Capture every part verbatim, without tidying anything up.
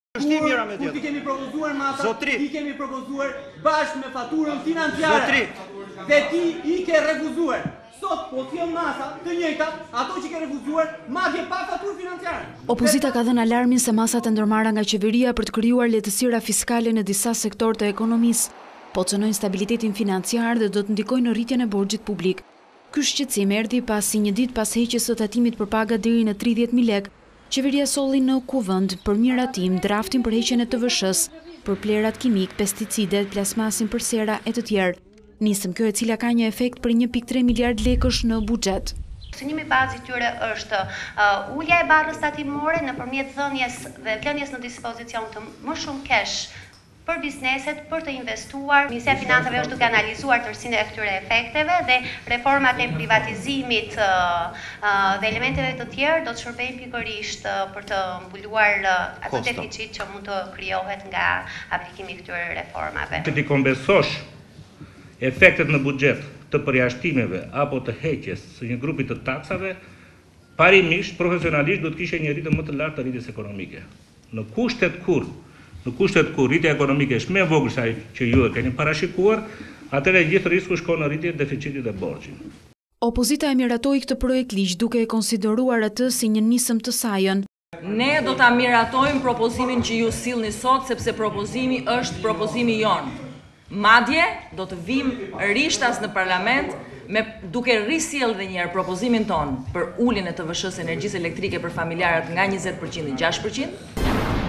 Kur Kur ti kemi propozuar masa, Zotri. ti kemi propozuar bashkë me faturën financiare. Zotri. Dhe ti i ke refuzuar. Sot po t'jon masa të njëjta, ato që ke refuzuar, madje pa faturë financiare. Opozita ka dhënë alarmin se masat e ndërmarra nga qeveria për të krijuar lehtësira fiskale në disa sektor të ekonomisë, po cënojnë stabilitetin financiar dhe do të ndikojnë në rritjen e borxhit publik. Ky shqetësim erdhi pasi një ditë pas heqjes së tatimit për paga deri në tridhjetë mijë lekë, qeveria solli në kuvend për miratim draftin për heqjen e T V Sh-s, për plerat kimik, pesticidet, plasmasin për sera e të tjerë. Nisëm kjo e cila ka një efekt për një pikë tre miliard lekësh në buxhet. Synimi bazi tyre është uh, ulja e barrës tatimore nëpërmjet dhënies dhe lënies në dispozicion të më shumë cash për bizneset, për të investuar. Ministria e Financave është duke analizuar tërësinë e këtyre efekteve dhe reformat e privatizimit uh, uh, dhe elementeve të tjerë do të shërbejnë pikërisht uh, për të mbuluar uh, atë deficit që mund të krijohet nga aplikimi i këtyre reformave. Të ti kompensosh efektet në buxhet të përjashtimeve apo të heqjes së një grupi të taksave, parimisht profesionalisht do të kishe një rritje më të lartë të rritjes ekonomike. Në kushtet kur Në kushtet kur rritja ekonomike është më e vogël se ajo që ju e keni parashikuar, atëherë gjithë risku shkon në rritje deficitit dhe borxhit. Opozita e miratoi këtë projekt ligj duke e konsideruar atë si një nisëm të sajën. Ne do ta miratojmë propozimin që ju sillni sot sepse propozimi është propozimi jon. Madje do të vim rishtas në parlament me duke risjell edhe një herë propozimin ton për uljen e T V Sh-s energjisë elektrike për familjarët nga njëzet përqind në gjashtë përqind.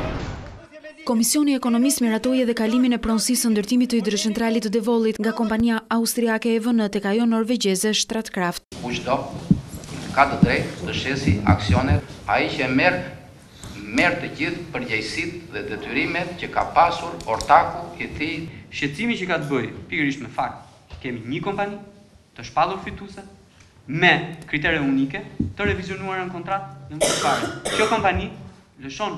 Komisioni Ekonomisë miratoi edhe kalimin e pronësisë së ndërtimit të hidrocentralit të Devollit nga kompania austriake E V N tek ajo norvegjeze Statkraft. Kushdo ka të drejtë të shesi aksionet, ai që merr merr të gjithë përgjegjësitë dhe detyrimet që ka pasur ortaku i tij. Shqetësimi që ka të bëjë pikërisht me fakt, kemi një kompani të shpallur fituese me kritere unike të revizionuara në kontratë dhe më parë. Kjo kompani lëshon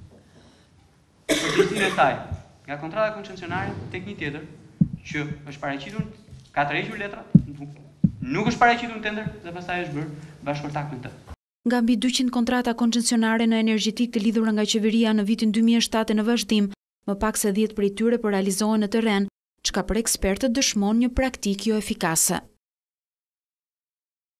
përgjegjësinë e saj nga kontrata koncesionare tek një tjetër që është paraqitur, ka tërhequr letrat, nuk është paraqitur në tender dhe pastaj është bërë bashkëortak me të. Nga mbi dyqind kontrata koncesionare në energjetik të lidhura nga qeveria në vitin dy mijë e shtatë në vazhdim, më pak se dhjetë prej tyre po realizohen në terren, çka për ekspertët dëshmon një praktikë jo efikase.